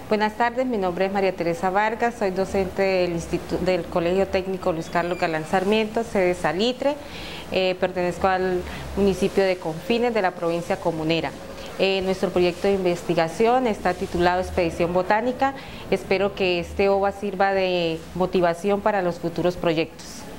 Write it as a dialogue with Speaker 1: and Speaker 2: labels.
Speaker 1: Buenas tardes, mi nombre es María Teresa Vargas, soy docente del Colegio Técnico Luis Carlos Galán Sarmiento, sede Salitre, pertenezco al municipio de Confines de la provincia comunera. Nuestro proyecto de investigación está titulado Expedición Botánica. Espero que este OVA sirva de motivación para los futuros proyectos.